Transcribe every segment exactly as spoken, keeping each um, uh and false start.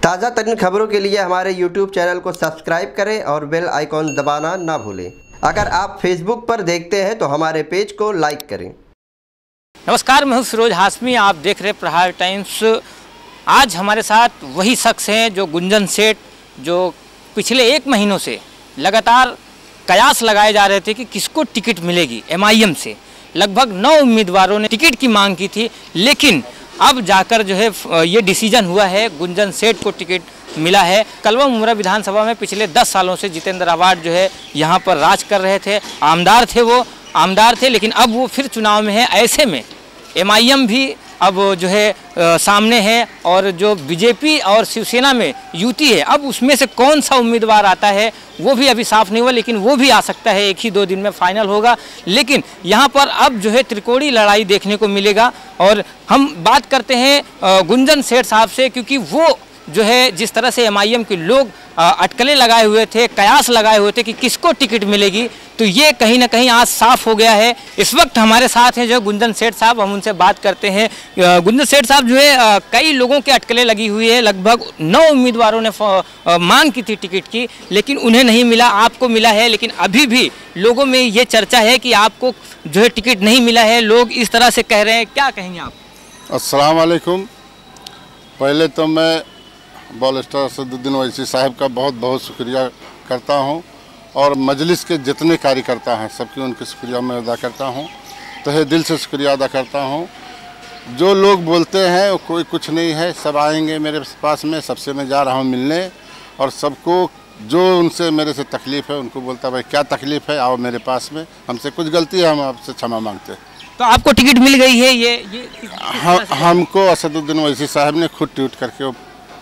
ताज़ा तरीन खबरों के लिए हमारे यूट्यूब चैनल को सब्सक्राइब करें और बेल आइकॉन दबाना ना भूलें। अगर आप फेसबुक पर देखते हैं तो हमारे पेज को लाइक करें। नमस्कार, मैं हूं फिरोज हाशमी, आप देख रहे प्रहार टाइम्स। आज हमारे साथ वही शख्स हैं जो गुंजन सेठ, जो पिछले एक महीनों से लगातार कयास लगाए जा रहे थे कि किसको टिकट मिलेगी। एम आई एम से लगभग नौ उम्मीदवारों ने टिकट की मांग की थी, लेकिन अब जाकर जो है ये डिसीजन हुआ है, गुंजन सेठ को टिकट मिला है। कलवा मुमरा विधानसभा में पिछले दस सालों से जितेंद्र आवाड जो है यहाँ पर राज कर रहे थे, आमदार थे, वो आमदार थे, लेकिन अब वो फिर चुनाव में है। ऐसे में एम आई एम भी अब जो है आ, सामने है और जो बीजेपी और शिवसेना में युति है, अब उसमें से कौन सा उम्मीदवार आता है वो भी अभी साफ नहीं हुआ, लेकिन वो भी आ सकता है, एक ही दो दिन में फाइनल होगा। लेकिन यहाँ पर अब जो है त्रिकोणीय लड़ाई देखने को मिलेगा। और हम बात करते हैं गुंजन सेठ साहब से, क्योंकि वो जो है जिस तरह से एम आई एम के लोग अटकलें लगाए हुए थे, कयास लगाए हुए थे कि किसको टिकट मिलेगी, तो ये कहीं ना कहीं आज साफ हो गया है। इस वक्त हमारे साथ हैं जो गुंजन सेठ साहब, हम उनसे बात करते हैं। गुंजन सेठ साहब जो है कई लोगों के अटकलें लगी हुई है, लगभग नौ उम्मीदवारों ने मांग की थी टिकट की, लेकिन उन्हें नहीं मिला, आपको मिला है। लेकिन अभी भी लोगों में ये चर्चा है कि आपको जो है टिकट नहीं मिला है, लोग इस तरह से कह रहे हैं, क्या कहेंगे आप? अस्सलाम वालेकुम। पहले तो मैं बॉल स्टार असदुद्दीन ओवैसी साहब का बहुत बहुत शुक्रिया करता हूं, और मजलिस के जितने कार्यकर्ता हैं सबकी उनके शुक्रिया मैं अदा करता हूं, तहे दिल से शुक्रिया अदा करता हूं। जो लोग बोलते हैं कोई कुछ नहीं है, सब आएंगे मेरे पास में, सबसे मैं जा रहा हूं मिलने, और सबको जो उनसे मेरे से तकलीफ़ है उनको बोलता भाई क्या तकलीफ़ है, आओ मेरे पास में, हमसे कुछ गलती है, हम आपसे क्षमा मांगते हैं। तो आपको टिकट मिल गई है? ये ये हम हमको असदुद्दीन ओवैसी साहब ने खुद ट्वीट करके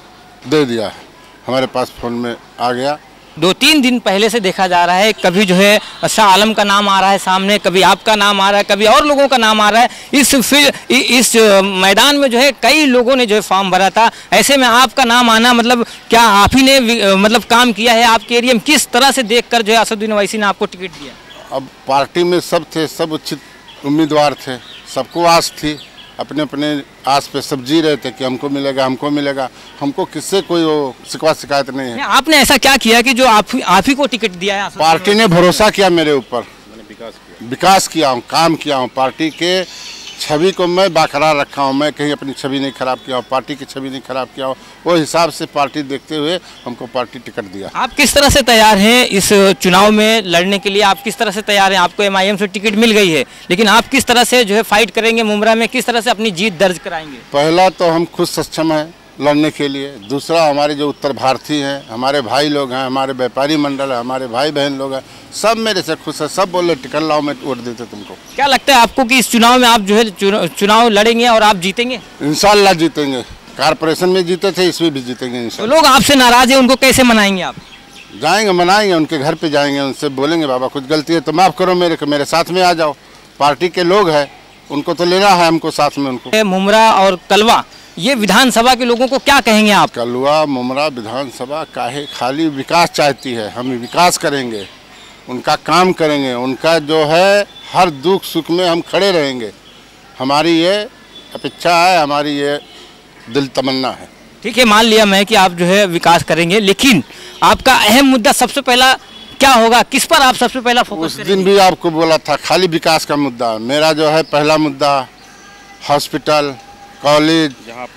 दे दिया है, हमारे पास फ़ोन में आ गया। दो तीन दिन पहले से देखा जा रहा है, कभी जो है शाह आलम का नाम आ रहा है सामने, कभी आपका नाम आ रहा है, कभी और लोगों का नाम आ रहा है। इस फिर इस मैदान में जो है कई लोगों ने जो है फॉर्म भरा था, ऐसे में आपका नाम आना मतलब क्या आप ही ने मतलब काम किया है आपके एरिया में? किस तरह से देखकर जो है असदुद्दीन ओवैसी ने आपको टिकट दिया? अब पार्टी में सब थे, सब उचित उम्मीदवार थे, सबको आस थी, अपने अपने आस पे सब जी रहे थे कि हमको मिलेगा हमको मिलेगा, हमको किससे कोई वो शिकवा शिकायत नहीं है। आपने ऐसा क्या किया कि जो आप आप ही को टिकट दिया है? पार्टी ने भरोसा किया मेरे ऊपर, विकास किया विकास किया हूँ, काम किया हूँ, पार्टी के छवि को मैं बाकरार रखा हूँ, मैं कहीं अपनी छवि नहीं खराब किया हूँ, पार्टी की छवि नहीं खराब किया हूँ, वो हिसाब से पार्टी देखते हुए हमको पार्टी टिकट दिया। आप किस तरह से तैयार हैं इस चुनाव में लड़ने के लिए? आप किस तरह से तैयार हैं? आपको एम आई एम से टिकट मिल गई है, लेकिन आप किस तरह से जो है फाइट करेंगे मुमरा में, किस तरह से अपनी जीत दर्ज कराएंगे? पहला तो हम खुद सक्षम हैं लड़ने के लिए, दूसरा हमारे जो उत्तर भारतीय हैं, हमारे भाई लोग हैं, हमारे व्यापारी मंडल है, हमारे भाई बहन लोग हैं, सब मेरे से खुश है, सब बोले टिकट लाओ मैं वोट देते तुमको। क्या लगता है आपको कि इस चुनाव में आप जो है चुनाव लड़ेंगे और आप जीतेंगे? इंशाल्लाह जीतेंगे। कारपोरेशन में जीते थे, इसमें भी जीतेंगे इंशाल्लाह। तो लोग आपसे नाराज हैं, उनको कैसे मनाएंगे आप? जाएंगे, मनाएंगे, उनके घर पे जाएंगे, उनसे बोलेंगे बाबा कुछ गलती है तो माफ़ करो, मेरे को मेरे साथ में आ जाओ, पार्टी के लोग हैं, उनको तो लेना है हमको साथ में। उनको मुमरा और कलवा ये विधानसभा के लोगों को क्या कहेंगे आप? कलवा मुमरा विधानसभा काहे खाली विकास चाहती है, हम विकास करेंगे, उनका काम करेंगे, उनका जो है हर दुख सुख में हम खड़े रहेंगे, हमारी ये अपेक्षा है, हमारी ये दिल तमन्ना है। ठीक है, मान लिया मैं कि आप जो है विकास करेंगे, लेकिन आपका अहम मुद्दा सबसे पहला क्या होगा? किस पर आप सबसे पहला फोकस उस दिन भी आपको बोला था खाली विकास का मुद्दा। मेरा जो है पहला मुद्दा हॉस्पिटल, कॉलेज,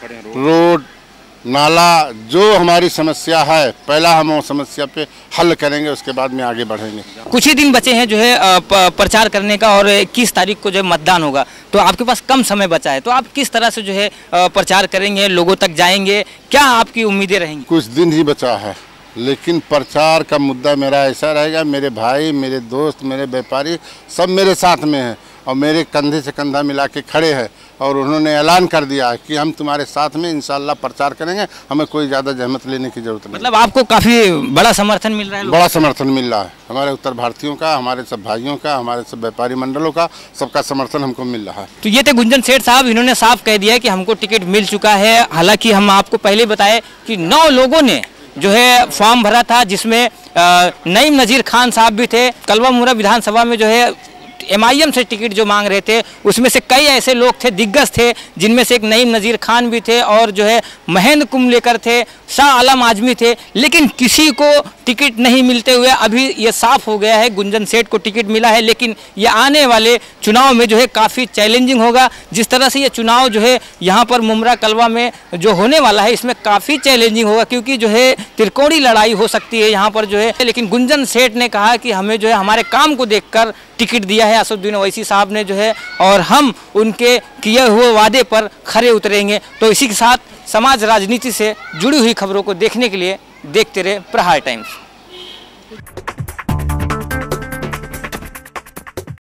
रोड, नाला, जो हमारी समस्या है पहला हम वो समस्या पे हल करेंगे, उसके बाद में आगे बढ़ेंगे। कुछ ही दिन बचे हैं जो है प्रचार करने का, और इक्कीस तारीख को जो मतदान होगा, तो आपके पास कम समय बचा है, तो आप किस तरह से जो है प्रचार करेंगे, लोगों तक जाएंगे, क्या आपकी उम्मीदें रहेंगी? कुछ दिन ही बचा है, लेकिन प्रचार का मुद्दा मेरा ऐसा रहेगा, मेरे भाई, मेरे दोस्त, मेरे व्यापारी सब मेरे साथ में हैं और मेरे कंधे से कंधा मिला के खड़े हैं, और उन्होंने ऐलान कर दिया है कि हम तुम्हारे साथ में इंशाल्लाह प्रचार करेंगे, हमें कोई ज़्यादा जहमत लेने की जरूरत नहीं। मतलब आपको काफ़ी बड़ा समर्थन मिल रहा है? बड़ा समर्थन मिल रहा है, हमारे उत्तर भारतीयों का, हमारे सब भाइयों का, हमारे सब व्यापारी मंडलों का, सबका समर्थन हमको मिल रहा है। तो ये थे गुंजन सेठ साहब, इन्होंने साफ कह दिया है कि हमको टिकट मिल चुका है। हालांकि हम आपको पहले बताए कि नौ लोगों ने जो है फॉर्म भरा था, जिसमें नईम नज़ीर खान साहब भी थे। कलवा मुमरा विधानसभा में जो है एमआईएम से टिकट जो मांग रहे थे उसमें से कई ऐसे लोग थे, दिग्गज थे, जिनमें से एक नईम नज़ीर खान भी थे और जो है महेंद्र कुंभलेकर थे, शाह आलम आजमी थे, लेकिन किसी को टिकट नहीं मिलते हुए अभी ये साफ हो गया है गुंजन सेठ को टिकट मिला है। लेकिन ये आने वाले चुनाव में जो है काफ़ी चैलेंजिंग होगा। जिस तरह से ये चुनाव जो है यहाँ पर मुमरा कलवा में जो होने वाला है इसमें काफ़ी चैलेंजिंग होगा, क्योंकि जो है त्रिकोणीय लड़ाई हो सकती है यहाँ पर जो है। लेकिन गुंजन सेठ ने कहा कि हमें जो है हमारे काम को देखकर टिकट दिया है असदुद्दीन ओवैसी साहब ने जो है, और हम उनके किए हुए वादे पर खरे उतरेंगे। तो इसी के साथ समाज राजनीति से जुड़ी हुई खबरों को देखने के लिए देखते रहे प्रहार टाइम्स।